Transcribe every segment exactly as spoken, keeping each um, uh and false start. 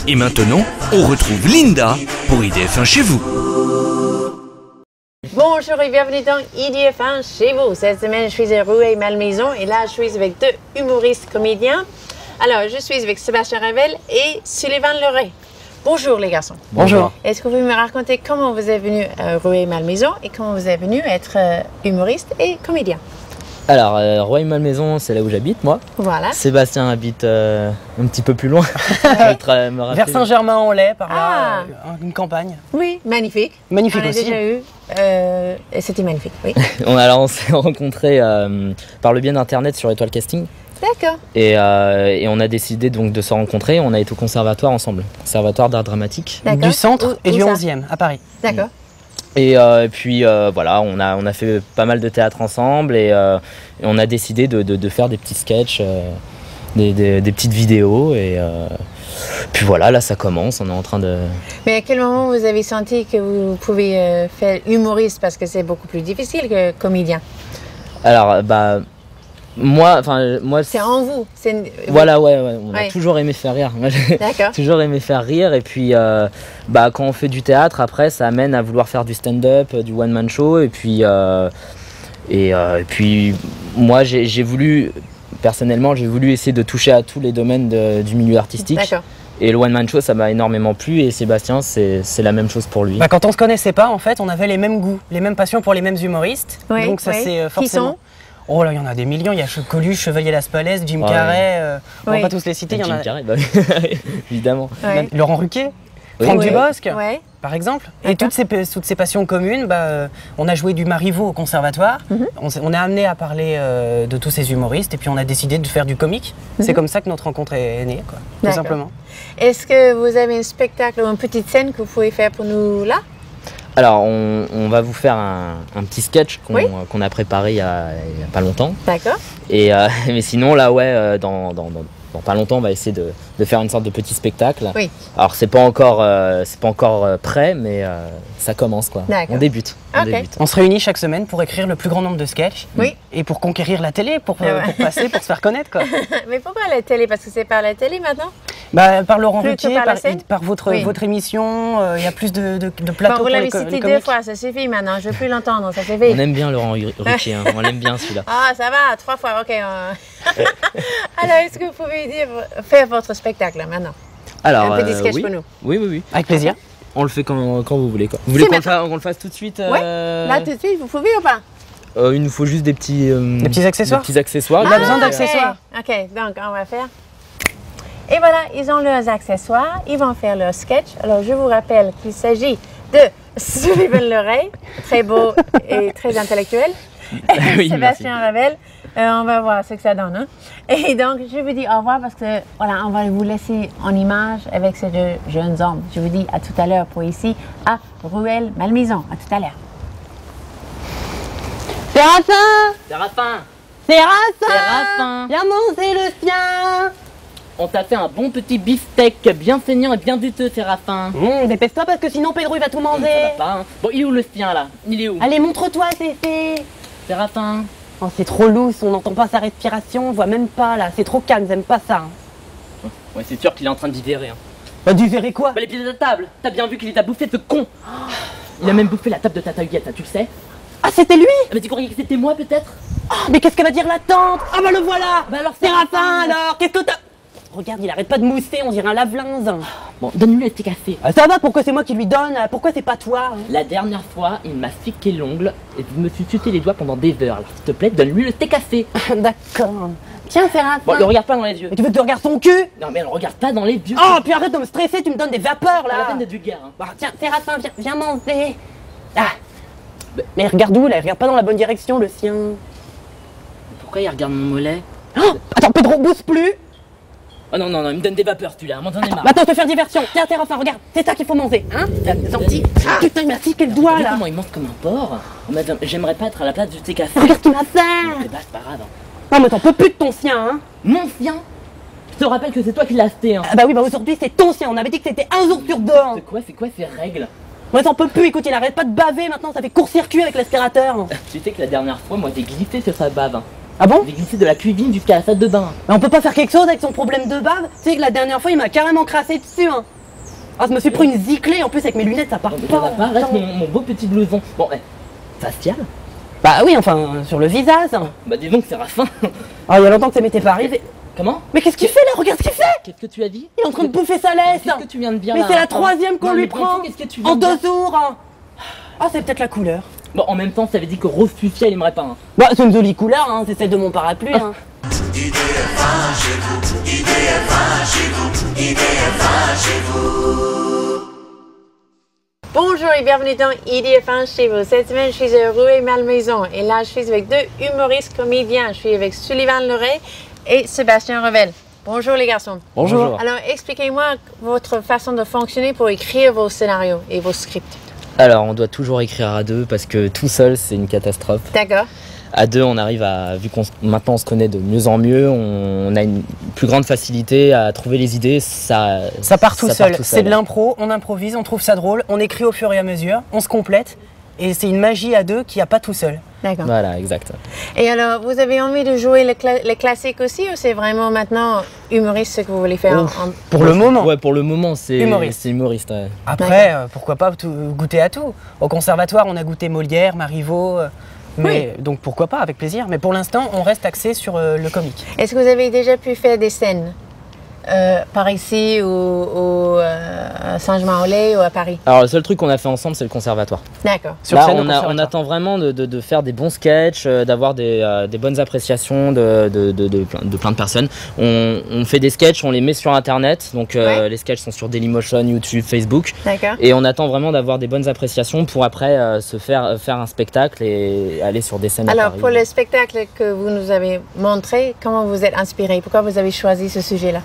Et maintenant, on retrouve Linda pour I D F un chez vous. Bonjour et bienvenue dans I D F un chez vous. Cette semaine, je suis à Rueil-Malmaison et là, je suis avec deux humoristes comédiens. Alors, je suis avec Sébastien Ravel et Sullivan Leray. Bonjour les garçons. Bonjour. Est-ce que vous pouvez me raconter comment vous êtes venu à Rueil-Malmaison et comment vous êtes venu être euh, humoriste et comédien? Alors, euh, Rueil-Malmaison, c'est là où j'habite, moi. Voilà. Sébastien habite euh, un petit peu plus loin. Ouais. me Vers Saint-Germain-en-Laye, par là, Ah. euh, une campagne. Oui, magnifique. Magnifique On a aussi. déjà eu. Euh, et c'était magnifique, oui. on, alors, on s'est rencontrés euh, par le biais d'internet sur Étoile Casting. D'accord. Et, euh, et on a décidé donc de se rencontrer. On a été au conservatoire ensemble. Conservatoire d'art dramatique. D'accord. Du centre Où- et où du ça? onzième, à Paris. D'accord. Et euh, puis euh, voilà, on a, on a fait pas mal de théâtre ensemble et, euh, et on a décidé de, de, de faire des petits sketchs, euh, des, des, des petites vidéos. Et euh, puis voilà, là ça commence, on est en train de... Mais à quel moment vous avez senti que vous pouvez euh, faire humoriste parce que c'est beaucoup plus difficile que comédien? Alors, bah... Moi, enfin, moi... C'est en vous. c'est- Voilà, ouais, ouais, on Ouais. a toujours aimé faire rire. Moi, j'ai D'accord. toujours aimé faire rire. Et puis, euh, bah, quand on fait du théâtre, après, ça amène à vouloir faire du stand-up, euh, du one-man show. Et puis, euh, et, euh, et puis moi, j'ai j'ai voulu, personnellement, j'ai voulu essayer de toucher à tous les domaines de- du milieu artistique. D'accord. Et le one-man show, ça m'a énormément plu. Et Sébastien, c'est c'est la même chose pour lui. Bah, quand on se connaissait pas, en fait, on avait les mêmes goûts, les mêmes passions pour les mêmes humoristes. Oui, Donc ça oui. c'est euh, Qui forcément... sont? Oh là, il y en a des millions. Il y a Che- Coluche, Chevalier Laspalès, Jim Ouais. Carrey. euh, on Oui. va pas tous les citer. Il y en Jim a Carrey, bah oui, évidemment. Ouais. Laurent Ruquier, Oui. Franck Oui. Dubosc, Ouais. par exemple. Et D'accord. toutes ces, pa- toutes ces passions communes, bah, euh, on a joué du Marivaux au conservatoire. Mhm. On, s'est- on est amené à parler euh, de tous ces humoristes et puis on a décidé de faire du comique. C'est Mhm. comme ça que notre rencontre est née, quoi, tout D'accord. simplement. Est-ce que vous avez un spectacle ou une petite scène que vous pouvez faire pour nous là? Alors, on, on va vous faire un, un petit sketch qu'on Oui. qu'on a préparé il y a, il y a pas longtemps. D'accord. Et euh, mais sinon là ouais euh, dans, dans, dans, dans pas longtemps on va essayer de, de faire une sorte de petit spectacle. Oui. Alors c'est pas encore euh, c'est pas encore euh, prêt mais euh, ça commence quoi. D'accord. On débute. On Ok. débute. On se réunit chaque semaine pour écrire le plus grand nombre de sketchs. Oui. Et pour conquérir la télé, pour, euh, Ah ouais. pour passer, pour se faire connaître, quoi. Mais pourquoi la télé? Parce que c'est par la télé maintenant? Bah, par Laurent Plus que Ruquier, par la par, scène par votre, Oui. votre émission, euh, il y a plus de, de, de Bon, plateaux vous pour les, l'avez co- les cité deux comiques. fois, ça suffit maintenant. Je veux plus l'entendre, ça On suffit. aime bien Laurent Ru- Ruquier, hein. On l'aime bien celui-là. Ah, ça va, trois fois, ok. euh. Alors, est-ce que vous pouvez dire, faire votre spectacle là, maintenant? Alors Un petit euh, sketch oui. pour nous. Oui oui oui. Avec plaisir. On le fait quand, quand vous voulez quoi. Vous voulez C'est qu'on le, fa- qu'on le fasse tout de suite euh, Là, tout de suite, vous pouvez ou pas? euh, Il nous faut juste des petits euh, Des petits accessoires Des petits accessoires. Il a besoin ok. d'accessoires. Ok, donc on va faire. Et voilà, ils ont leurs accessoires, ils vont faire leur sketch. Alors, je vous rappelle qu'il s'agit de Sullivan Leray, très beau et très intellectuel, Oui, Sébastien Ravel. Euh, on va voir ce que ça donne. Hein. Et donc, je vous dis au revoir parce que, voilà, on va vous laisser en image avec ces deux jeunes hommes. Je vous dis à tout à l'heure pour ici, à Rueil-Malmaison. À tout à l'heure. Séraphin Séraphin, Séraphin Séraphin, Viens manger le sien. on t'a fait un bon petit beefsteak bien saignant et bien juteux Séraphin. Hum, dépêche-toi parce que sinon Pedro il va tout Ça va manger. pas, hein. Bon, il est où le sien là? Il est où? Allez, montre-toi, c'est fait. Séraphin. Oh, c'est trop loose, on n'entend pas sa respiration, on voit même pas là, c'est trop calme, j'aime pas ça. hein. Ouais, c'est sûr qu'il est en train de digérer. Hein. Bah, du verrez quoi? Bah, les pieds de la table, t'as bien vu qu'il t'a bouffé ce con. Il a même bouffé la table de Tata Huguette, tu le sais? Ah, c'était lui? Ah, mais tu croyais que c'était moi peut-être? Ah, mais qu'est-ce qu'elle va dire la tante? Ah, bah le voilà. Bah alors, Séraphin alors, qu'est-ce que t'as? Regarde, il arrête pas de mousser, on dirait un lave-linge. Bon, donne-lui le thé café. Ah, ça va, pourquoi c'est moi qui lui donne? Pourquoi c'est pas toi? hein? La dernière fois, il m'a piqué l'ongle et je me suis sucé les doigts pendant des heures. Alors, s'il te plaît, donne-lui le thé café. D'accord. Tiens, Séraphin. Bon, le regarde pas dans les yeux. Mais tu veux que tu regardes son cul? Non, mais le regarde pas dans les yeux. Oh, puis arrête de me stresser, tu me donnes des vapeurs Pas la là. peine d'être vulgaire. Hein. Bah, tiens, Séraphin, viens, viens manger. Ah. Mais regarde où là, il regarde pas dans la bonne direction le sien. Pourquoi il regarde mon mollet? Oh, attends, Pedro, bouge plus. Oh non, non, non, il me donne des vapeurs celui-là, m'en j'en ai marre. Bah, attends, je te faire diversion. Tiens, Séraphin, regarde, c'est ça qu'il faut manger, hein? T'as senti? Ah, putain, il m'a piqué le doigt T'as vu là. comment il mange comme un porc? Oh, mais j'aimerais pas être à la place du thé café. Regarde ce qu'il m'a C'est fait. pas, c'est pas grave. Hein. Non, mais t'en peux plus de ton sien, hein? Mon sien? Je te rappelle que c'est toi qui l'as acheté. Hein. Ah, bah oui, bah aujourd'hui c'est ton sien. On avait dit que c'était un jour sur deux. hein. C'est quoi, c'est quoi ces règles? Moi, t'en peux plus. Écoute, il arrête pas de baver maintenant. Ça fait court-circuit avec l'aspirateur. Tu sais que la dernière fois, moi j'ai glissé sur sa bave. Hein. Ah bon? Il est glissé de la cuisine jusqu'à la salle de bain. Mais on peut pas faire quelque chose avec son problème de bave? Tu sais que la dernière fois, il m'a carrément crassé dessus, hein. Ah, je me suis pris une ziclée, en plus avec mes lunettes, ça part Non, mais pas. ça va pas, reste mon, mon beau petit blouson. Bon, eh, facial. Bah oui, enfin, sur le visage. Hein. Bah dis donc, Séraphin. Ah, il y a longtemps que ça m'était pas arrivé. Comment? Mais qu'est-ce qu'il fait là? Regarde ce qu'il fait! Qu'est-ce que tu as dit? Il est en train de bouffer sa laisse! Qu'est-ce que tu viens de dire Mais là? c'est la troisième qu'on Non, lui mais prend! qu'est-ce que tu viens En de deux dire jours! Hein. Ah, c'est peut-être la couleur. Bon, en même temps, ça veut dire que Rose Fuchsia, il aimerait pas. Hein. Bah, c'est une jolie couleur, hein. C'est celle de mon parapluie. Hein. Bonjour et bienvenue dans I D F un chez vous. Cette semaine, je suis à Rueil-Malmaison et là, je suis avec deux humoristes comédiens. Je suis avec Sullivan Leray et Sébastien Revel. Bonjour les garçons. Bonjour. Alors, expliquez-moi votre façon de fonctionner pour écrire vos scénarios et vos scripts. Alors, on doit toujours écrire à deux parce que tout seul, c'est une catastrophe. D'accord. À deux, on arrive à, vu qu'on maintenant on se connaît de mieux en mieux, on, on a une plus grande facilité à trouver les idées. Ça, Ça part tout ça seul. part tout C'est de l'impro, on improvise, on trouve ça drôle, on écrit au fur et à mesure, on se complète. Et c'est une magie à deux qu'il n'y a pas tout seul. D'accord. Voilà, exact. Et alors, vous avez envie de jouer le cla- les classiques aussi ou c'est vraiment maintenant humoriste ce que vous voulez faire Ouf. en- Pour le moment. Ouais, pour le moment, c'est Humoriste. c'est humoriste. Ouais. Après, euh, pourquoi pas tout- goûter à tout. Au conservatoire, on a goûté Molière, Marivaux. euh, mais, Donc pourquoi pas, avec plaisir. Mais pour l'instant, on reste axé sur euh, le comique. Est-ce que vous avez déjà pu faire des scènes euh, par ici ou, ou euh, à Saint-Germain-en-Laye ou à Paris? Alors, le seul truc qu'on a fait ensemble, c'est le conservatoire. D'accord. Sur Là, scène au on, a- on conservatoire. attend vraiment de, de- de faire des bons sketchs, euh, d'avoir des, euh, des bonnes appréciations de, de, de- de plein, de plein de personnes. On, on fait des sketchs, on les met sur Internet. Donc, euh, Ouais. les sketchs sont sur Dailymotion, YouTube, Facebook. D'accord. Et on attend vraiment d'avoir des bonnes appréciations pour après euh, se faire, euh, faire un spectacle et aller sur des scènes à Alors, Paris. pour le spectacle que vous nous avez montré, comment vous êtes inspiré? Pourquoi vous avez choisi ce sujet-là?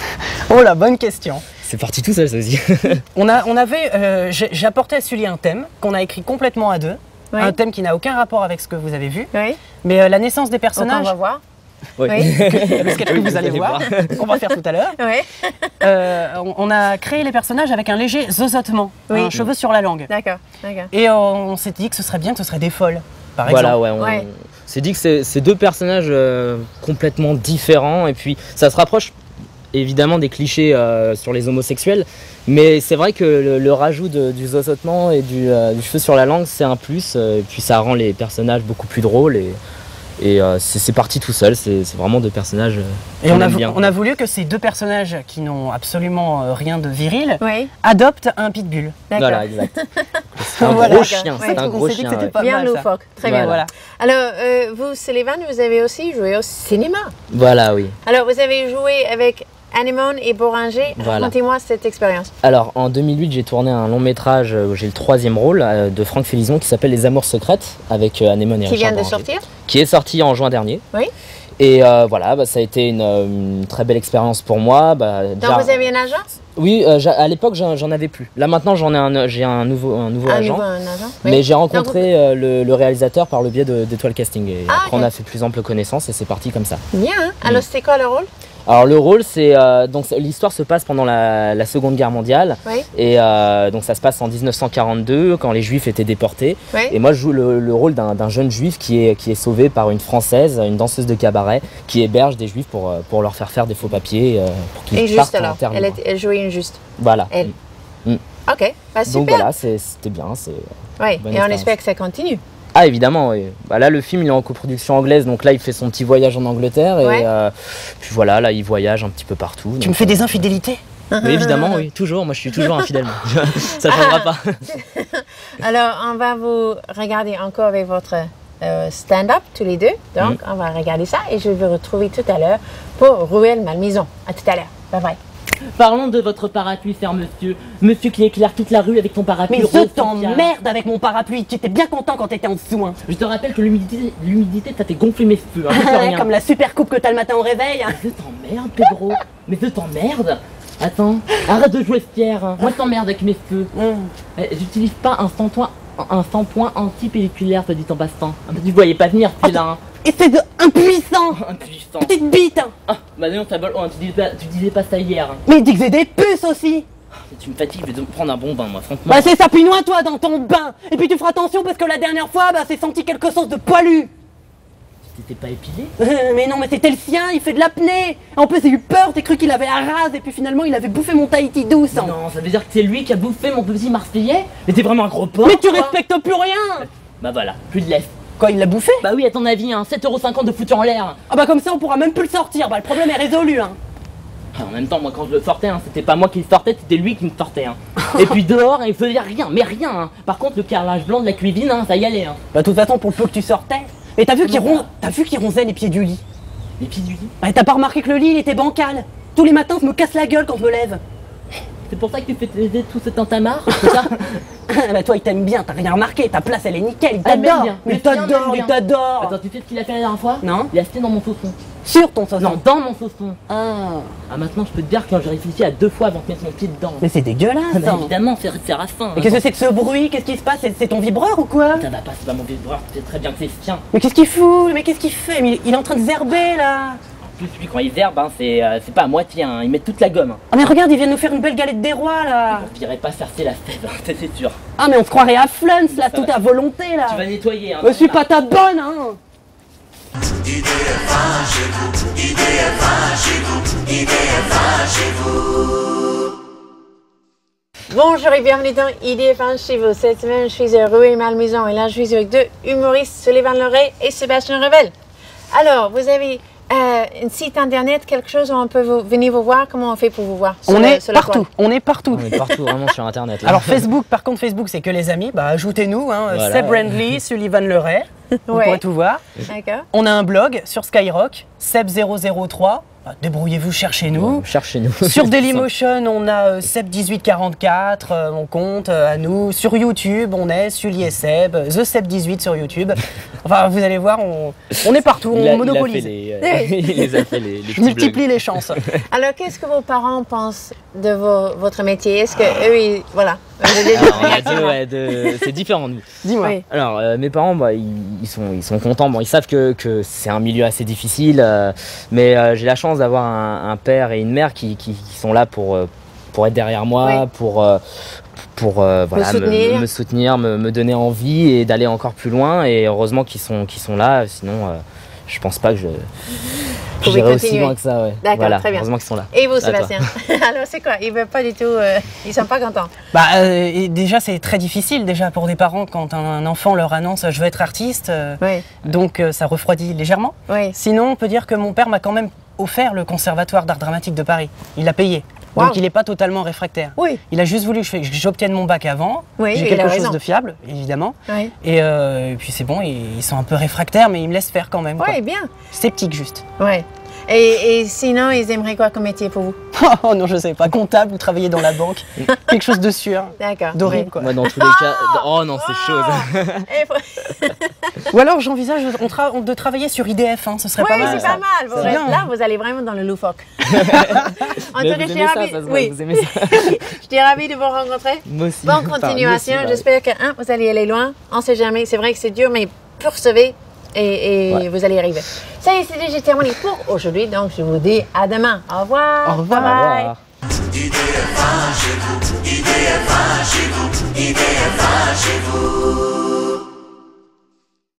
Oh la bonne question. C'est parti tout seul, ça aussi. On, a, on avait, euh, j'ai j'ai apporté à Sully un thème qu'on a écrit complètement à deux. Oui. Un thème qui n'a aucun rapport avec ce que vous avez vu. Oui. Mais euh, la naissance des Donc, on personnages, va voir. Ouais. Oui. le sketch que vous allez voir, qu'on va faire tout à l'heure, Oui. euh, on, on a créé les personnages avec un léger zozotement, Oui. un cheveu sur la langue. D'accord. D'accord. Et euh, on s'est dit que ce serait bien que ce serait des folles, par Voilà, exemple. ouais. On Ouais. s'est dit que c'est c'est deux personnages euh, complètement différents et puis ça se rapproche évidemment des clichés euh, sur les homosexuels, mais c'est vrai que le, le rajout de- du zozotement et du, euh, du cheveu sur la langue, c'est un plus, euh, et puis ça rend les personnages beaucoup plus drôles et, et euh, c'est c'est parti tout seul, c'est c'est vraiment deux personnages. euh, Et qu'on on a, aime vou- bien. on a voulu que ces deux personnages qui n'ont absolument euh, rien de viril Oui. adoptent un pitbull. D'accord. Voilà, exact. C'est un Voilà, gros d'accord. chien, Ouais, c'est un on gros s'est dit que chien. c'était ouais. pas Bien mal, ça. loufoque. Très bien. Voilà. Alors, euh, vous, Sullivan, vous avez aussi joué au cinéma. Voilà, oui. Alors, vous avez joué avec Anémone et Boringer. Voilà. Racontez-moi cette expérience. Alors en deux mille huit, j'ai tourné un long métrage où j'ai le troisième rôle euh, de Franck Félizon qui s'appelle Les Amours secrètes avec euh, Anémone et Qui Richard vient de Boringer, sortir. qui est sorti en juin dernier. Oui. Et euh, voilà, bah, ça a été une, euh, une très belle expérience pour moi. Bah, Donc, déjà- vous avez un agent? Oui, euh, j'a- à l'époque j'en j'en avais plus. Là maintenant j'en ai un, j'ai un nouveau, un nouveau Un agent. nouveau un agent. Mais Oui. j'ai rencontré euh, le, le réalisateur par le biais de- d'Étoile Casting. Et Ah, après ok. on a fait plus ample connaissance et c'est parti comme ça. Bien. Hein? Alors, c'était quoi le rôle? Alors le rôle, c'est euh, donc c'est- l'histoire se passe pendant la, la Seconde Guerre mondiale. Oui. Et euh, donc ça se passe en dix-neuf cent quarante-deux quand les Juifs étaient déportés. Oui. Et moi je joue le, le rôle d'un d'un jeune Juif qui est, qui est sauvé par une Française, une danseuse de cabaret, qui héberge des Juifs pour, euh, pour leur faire faire des faux papiers, euh, pour qu'ils Injuste partent en alors. terre Elle, libre. était- elle jouait injuste. Voilà. Elle. Mm. Ok. Bah, super. Donc voilà, c'est- c'était bien. c'est- Oui. bonne Et on expérience. espère que ça continue. Ah évidemment, oui. Bah, là le film il est en coproduction anglaise, donc là il fait son petit voyage en Angleterre et Ouais. euh, puis voilà, là il voyage un petit peu partout. Tu donc, me fais euh, des infidélités? Mais évidemment, oui, toujours. Moi je suis toujours infidèle. moi. Ça changera pas. Alors, on va vous regarder encore avec votre euh, stand-up, tous les deux. Donc, Mm. on va regarder ça et je vais vous retrouver tout à l'heure pour Rueil-Malmaison. À tout à l'heure. Bye bye. Parlons de votre parapluie, cher monsieur. Monsieur qui éclaire toute la rue avec ton parapluie. Mais rose je social. t'emmerde avec mon parapluie, tu étais bien content quand t'étais en dessous, hein. Je te rappelle que l'humidité, l'humidité, ça fait gonfler mes cheveux. Hein, je fais rien. Comme la super coupe que t'as le matin au réveil, hein. Je t'emmerde, Pedro. Mais je t'emmerde. Attends, arrête de jouer ce Pierre. hein. Moi, je t'emmerde avec mes cheveux. Hum. Eh, J'utilise pas un shampoing, un shampoing anti-pelliculaire, te dit en passant. Ah, bah, tu voyais pas venir, celui-là. Hein. Espèce de impuissant, Impuissant. petite bite, hein. Ah, bah non, ta bol, oh, tu, disais pas, tu disais pas ça hier. hein. Mais dis que j'ai des puces aussi. Mais tu me fatigues, je vais te prendre un bon bain, moi, franchement. Bah c'est ça, puis noie-toi dans ton bain. Et puis tu feras attention parce que la dernière fois, bah c'est senti quelque chose de poilu. T'es s'était pas épilé. Euh, mais non, mais c'était le sien, il fait de l'apnée. En plus, j'ai eu peur, t'as cru qu'il avait la rase et puis finalement, il avait bouffé mon Tahiti douce. Hein. Non, ça veut dire que c'est lui qui a bouffé mon petit Marseillais. Mais t'es vraiment un gros porc. Mais tu toi. respectes plus rien. Bah voilà, plus de lait. Quoi, il l'a bouffé? Bah oui, à ton avis, hein, sept euros cinquante de foutu en l'air. Ah bah comme ça, on pourra même plus le sortir. Bah le problème est résolu. Hein. En même temps, moi quand je le sortais, hein, c'était pas moi qui le sortais, c'était lui qui me sortait. Hein. Et puis dehors, il faisait rien, mais rien. Hein. Par contre, le carrelage blanc de la cuisine, hein, ça y allait. Hein. Bah de toute façon, pour le peu que tu sortais. Mais t'as vu qu'il ron... t'as vu qu'il ronzait les pieds du lit? Les pieds du lit. Bah t'as pas remarqué que le lit, il était bancal? Tous les matins, je me casse la gueule quand je me lève. C'est pour ça que tu fais tes- tout ce tintamarre, c'est ça? Bah toi, il t'aime bien, t'as rien remarqué. Ta place, elle est nickel, il Ah, il m'aime t'adore. bien. Mais Le il tien t'adore, m'aime il bien. t'adore. Attends, tu sais ce qu'il a fait la dernière fois? Non. Il a acheté dans mon sauçon. Sur ton sauce. Non, dans mon sauçon. Ah. Ah maintenant, je peux te dire que j'ai réfléchi à deux fois avant de mettre mon pied dedans. Mais c'est dégueulasse. Ah bah, hein. évidemment, c'est c'est rafin. Mais qu'est-ce que c'est que ce bruit? Qu'est-ce qui se passe? C'est c'est ton vibreur ou quoi? Ça va pas, c'est pas mon vibreur, tu sais très bien que c'est le tien. Mais qu'est-ce qu'il fout? Mais qu'est-ce qu'il fait? Mais il il est en train de zerber là. En plus, lui, quand il verbe, hein, c'est euh, c'est pas à moitié, hein, il met toute la gomme. Hein. Ah mais regarde, il vient de nous faire une belle galette des rois là. Je dirais pas chercher la fève, hein, ça, c'est sûr. Ah mais on se croirait à Flunz là, Ça tout va. à volonté là. Tu vas nettoyer, hein. Je suis pas ta bonne hein. Bonjour et bienvenue dans I D F un chez vous. Cette semaine, je suis à Rueil Malmaison et là, je suis avec deux humoristes, Sullivan Leray et Sébastien Revel. Alors, vous avez euh, un site internet, quelque chose où on peut vous, venir vous voir? Comment on fait pour vous voir? Sur On le- est sur la partout, toile on est partout. On est partout vraiment sur internet. Là. Alors Facebook, par contre Facebook c'est que les amis, bah ajoutez-nous, hein, Voilà, Seb ouais. Brandley, Sullivan Leray, vous Ouais. pourrez tout voir. D'accord. On a un blog sur Skyrock, Seb zéro zéro trois, bah, débrouillez-vous, cherchez-nous. Cherchez-nous. Sur Dailymotion, on a euh, Seb dix-huit quarante-quatre, euh, on compte euh, à nous. Sur YouTube, on est Sully et Seb, euh, The Seb dix-huit sur YouTube. Enfin, vous allez voir, on, on est partout, on Il a- il a monopolise. fait les, euh, il les a fait les, les Je petits multiplie blogs. les chances. Alors, qu'est-ce que vos parents pensent de vos- votre métier? Est-ce que eux, ils, voilà. Vous avez des Alors, il y a réactions? deux, ouais, deux- c'est différent nous. Dis-moi. Oui. Alors euh, mes parents, bah, ils, ils sont, ils sont contents. Bon, ils savent que, que c'est un milieu assez difficile, euh, mais euh, j'ai la chance d'avoir un, un père et une mère qui, qui- qui sont là pour, euh, pour être derrière moi, Oui. pour, euh, pour euh, voilà, me, soutenir. me soutenir, me, me donner envie et d'aller encore plus loin. Et heureusement qu'ils sont, qu'ils sont là, sinon euh, je pense pas que je Pouvez j'irai aussi continuer. loin que ça. Ouais. D'accord, Voilà, très bien. heureusement qu'ils sont là. Et vous, À toi. Sébastien? Alors, c'est quoi? Ils veulent pas du tout. Euh, ils sont pas contents. Bah, euh, et déjà, c'est très difficile déjà pour des parents quand un enfant leur annonce je veux être artiste, euh, Oui. donc euh, ça refroidit légèrement. Oui. Sinon, on peut dire que mon père m'a quand même offert le Conservatoire d'art dramatique de Paris. Il l'a payé. Wow. Donc il n'est pas totalement réfractaire. Oui. Il a juste voulu que je- que j'obtienne mon bac avant. Oui, J'ai il quelque a chose raison. de fiable, évidemment. Oui. Et, euh, et puis c'est bon, ils, ils sont un peu réfractaires, mais ils me laissent faire quand même. quoi. Oui, bien. Sceptiques juste. Oui. Et, et sinon, ils aimeraient quoi comme métier pour vous? Oh non, je sais pas, comptable ou travailler dans la banque. Quelque chose de sûr, D'accord. d'horrible quoi. Moi dans tous les cas, oh non c'est chaud. ça. Et faut- Ou alors j'envisage on tra- on- de travailler sur I D F, hein, ce serait Oui, pas mal. c'est ça. pas mal. Vous C'est restez- bien. là, vous allez vraiment dans le loufoque. en Mais tout cas, vous je aimez suis ça, ravie. ça se voit, Oui, vous aimez ça. je suis ravie de vous rencontrer. Moi aussi. Bonne Enfin, nous continuation. aussi, bah, J'espère que hein, vous allez aller loin. On ne sait jamais. C'est vrai que c'est dur, mais poursuivez et, et Ouais. vous allez y arriver. Ça y est, c'est déjà terminé pour aujourd'hui. Donc, je vous dis à demain. Au revoir. Au revoir. Bye Au bye. revoir. I D F un chez vous, I D F un chez vous, I D F un chez vous.